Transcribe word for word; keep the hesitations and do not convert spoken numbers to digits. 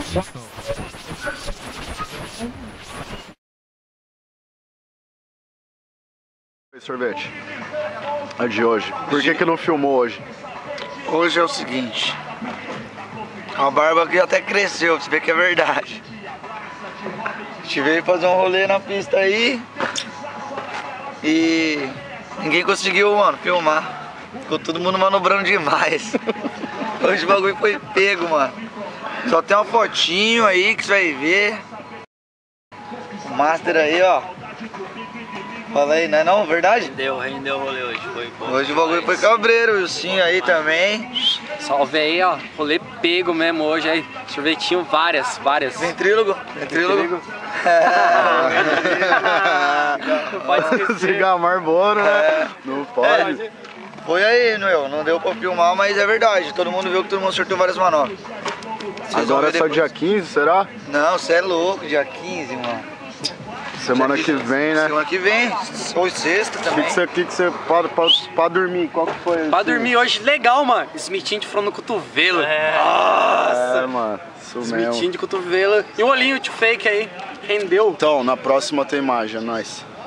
Sorvete, a de hoje. Por que que não filmou hoje? Hoje é o seguinte, a barba aqui até cresceu, pra você ver que é verdade. A gente veio fazer um rolê na pista aí e ninguém conseguiu, mano, filmar. Ficou todo mundo manobrando demais. Hoje o bagulho foi pego, mano. Só tem uma fotinho aí que você vai ver. O Master aí, ó. Fala aí, não é não? Verdade? Rendeu, rendeu o rolê hoje, foi bom. Hoje o bagulho foi cabreiro, o Wilson aí também. Salve aí, ó, rolê pego mesmo hoje aí. Sorvetinho, várias, várias. Ventrílogo, ventrílogo. É. Não pode esquecer. Cigarro Marlboro, né? É. Não pode. É, foi aí, meu, não deu pra filmar, mas é verdade. Todo mundo viu que todo mundo acertou várias manobras. Vocês Agora é só depois. dia quinze, será? Não, você é louco, dia quinze, mano. Semana que vem, né? Semana que vem, ou sexta O também. que você, que que você pra, pra, pra dormir, qual que foi? Pra esse- dormir hoje, legal, mano. Smithinho de front no cotovelo. É, Nossa! mano, isso Smithinho mesmo. de cotovelo. E o olhinho de fake aí, rendeu. Então, na próxima tem mais, é nóis.